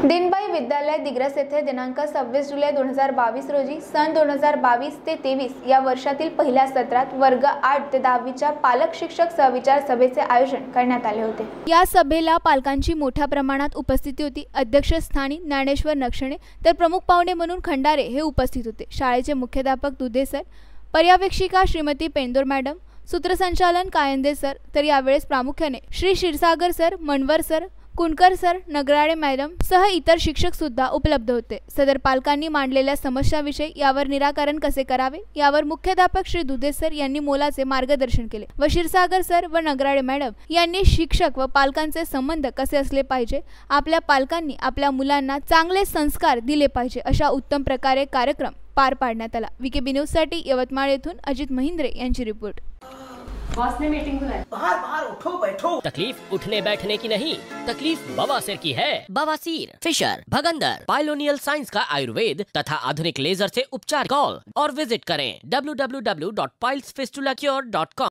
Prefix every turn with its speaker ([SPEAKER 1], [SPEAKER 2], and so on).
[SPEAKER 1] दिनबाई विद्यालय दिग्रस येथे दिनांक 26 जुलै 2022 रोजी सन 2022 ते 23 या वर्षातील पहिल्या सत्रात वर्ग 8 ते 10वीच्या पालक शिक्षक सहविचार सभेचे आयोजन करण्यात आले होते। या सभेला पालकांची मोठ्या प्रमाणात उपस्थिती होती। अध्यक्षस्थानी ज्ञानेश्वर नक्षणे तर प्रमुख पाहुणे म्हणून खंडारे हे उपस्थित होते। शाळेचे मुख्याध्यापक दुधे सर, पर्यवेक्षिका श्रीमती पेंदोर मॅडम, सूत्रसंचालन कायंदे सर, तर यावेळेस प्रामुख्याने Shri Kshirsagar sir, Manwar sir, Kunkar sir, Nagrale madam सह इतर शिक्षक सुद्धा उपलब्ध होते। सदर पालकांनी मांडलेल्या समस्यांविषयी यावर निराकरण कसे करावे यावर मुख्याध्यापक श्री दुधे सर यांनी मोलाचे मार्गदर्शन केले व क्षीरसागर सर व नगराळे मॅडम यांनी शिक्षक व पालकांचे संबंध कसे असले पाहिजे, आपल्या पालकांनी आपल्या मुलांना चांगले संस्कार दिले पाहिजे अशा उत्तम प्रकारे कार्यक्रम पार पाडण्यात आला। वीकेबी न्यूज साठी यवतमाळ येथून अजित महिंद्रे यांची रिपोर्ट।
[SPEAKER 2] बॉस ने मीटिंग बुलाई।
[SPEAKER 3] बाहर बाहर उठो बैठो।
[SPEAKER 4] तकलीफ उठने बैठने की नहीं, तकलीफ बवासीर की है। बवासीर, फिशर, भगंदर, पाइलोनियल साइंस का आयुर्वेद तथा आधुनिक लेजर से उपचार। कॉल और विजिट करें www.pilesfistulacure.com।